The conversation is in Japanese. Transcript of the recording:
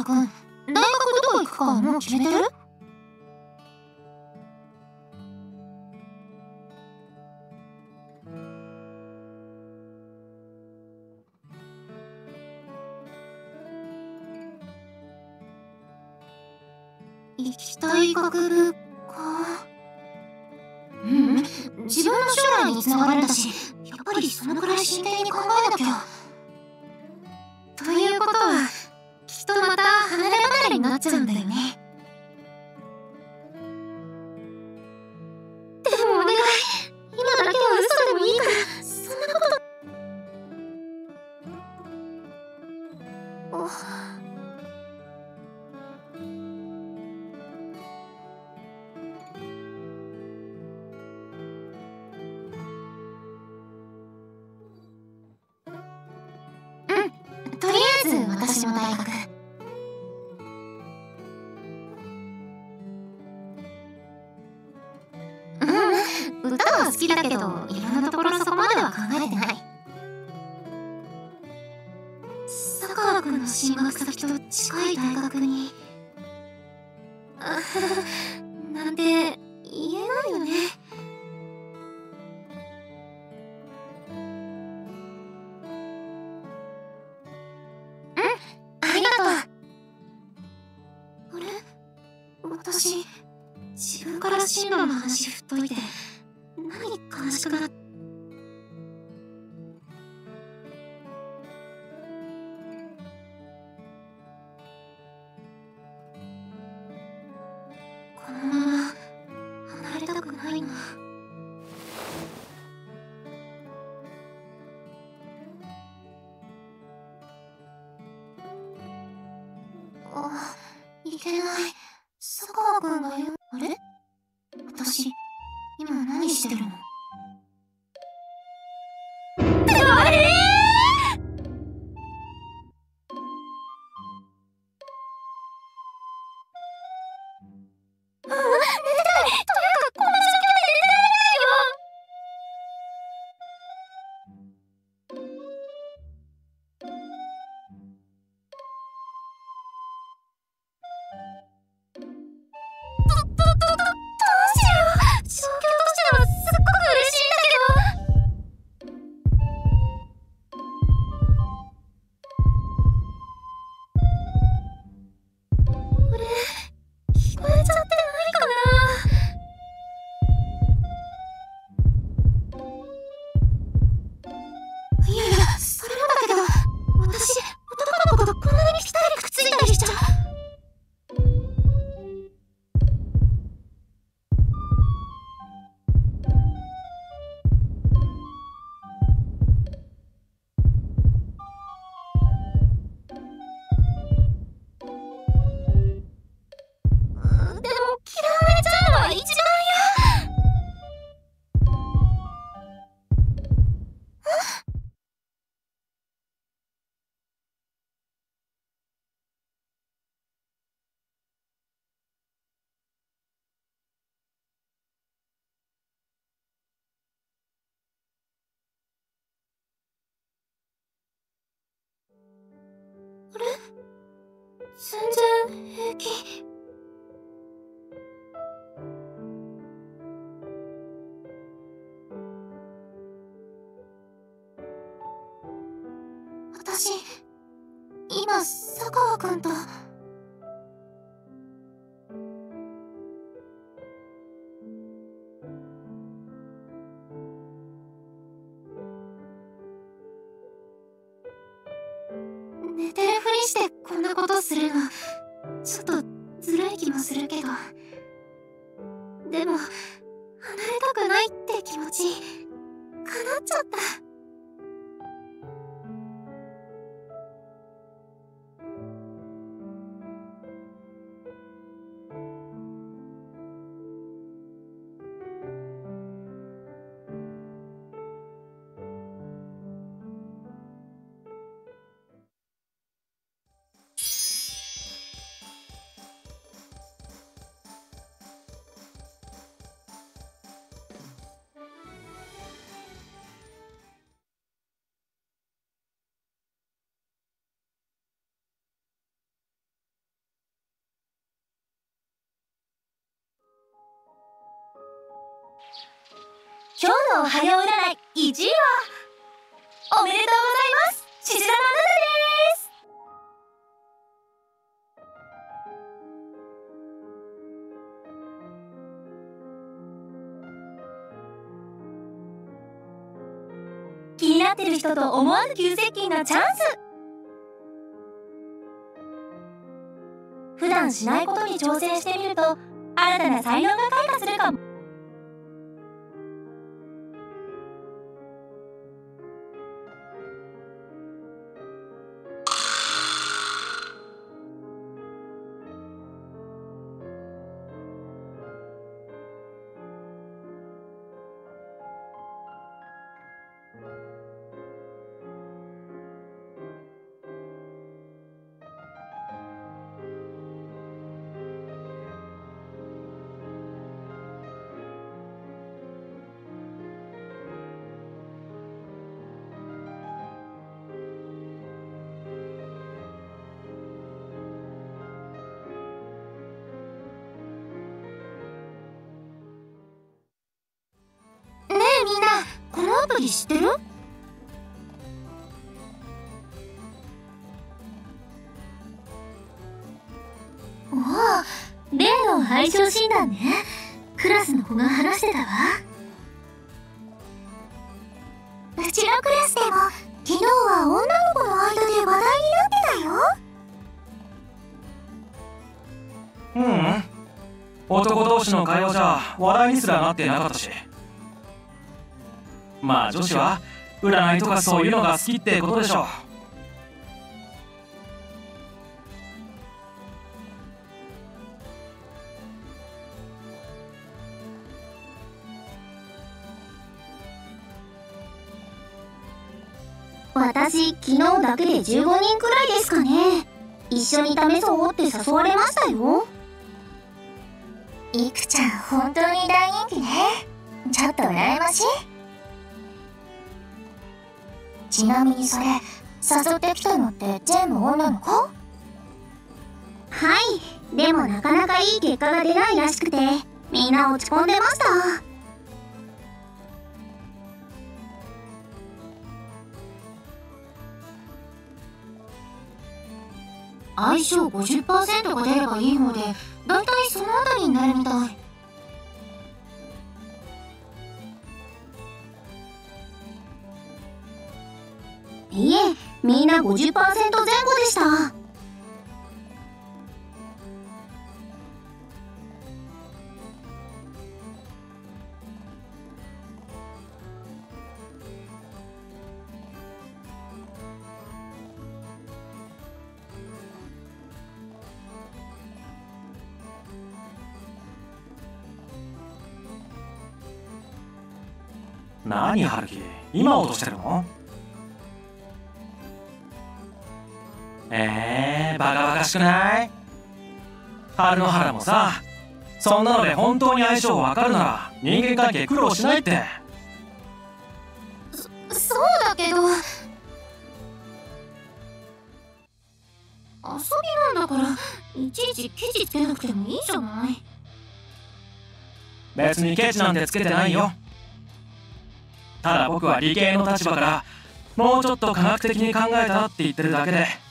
くん、大学どこ行くかもう決めてる？行きたい学部か。自分の将来につながるんだし、やっぱりそのくらい真剣に考えなきゃ。ということは、きっとまた離れ離れになっちゃうんだよね。でもお願い、今だけは嘘でもいいから、そんなこと。とりあえず私も大学。歌は好きだけど、今のところそこまでは考えてない。佐川くんの進学先と近い大学になんて言えないよね。ありがとう。あれ、私自分から進路の話振っといて何悲しくなっ。このまま離れたくないな。いけない。佐川くんが言う。あれ？私今何してるの？あれ？寝てたい。というかこんな状況で寝てられないよ。どうしよう。状況としてはすっごく嬉しいんだけど。俺、聞こえちゃってないかな。いやいや、それもだけど、私、男の子とこんなにぴったりくっついたりしちゃう。でも嫌われちゃうのは一番嫌。あれ？全然平気。私、今、佐川くんと。寝てるふりしてこんなことするの、ちょっとずるい気もするけど。でも、離れたくないって気持ち、叶っちゃった。 今日のおはよう占い1位はおめでとうございます、しずらのあなたです。気になってる人と思わぬ急接近のチャンス。普段しないことに挑戦してみると新たな才能が開花するかも。 みんな、このアプリ知ってる？ おお、例の相性診断ね。クラスの子が話してたわ。 うちのクラスでも昨日は女の子の間で話題になってたよ。 男同士の会話じゃ話題にすらなってなかったし。まあ女子は占いとかそういうのが好きってことでしょう。 私、昨日だけで15人くらいですかね。一緒に試そうって誘われましたよ。いくちゃん、本当に大人気ね。ちょっと羨ましい。ちなみにそれ、誘ってきたのって全部女の子？はい、でもなかなかいい結果が出ないらしくて、みんな落ち込んでました。相性 50% が出ればいいので、だいたいそのあたりになるみたい。いえ、みんな 50% 前後でした。 何春樹、今落としてるの？バカバカしくない？春の原もさ、そんなので本当に相性わかるなら人間関係苦労しないって。 そうだけど、遊びなんだからいちいちケチつけなくてもいいじゃない。 別にケチなんてつけてないよ。ただ僕は理系の立場からもうちょっと科学的に考えたって言ってるだけで、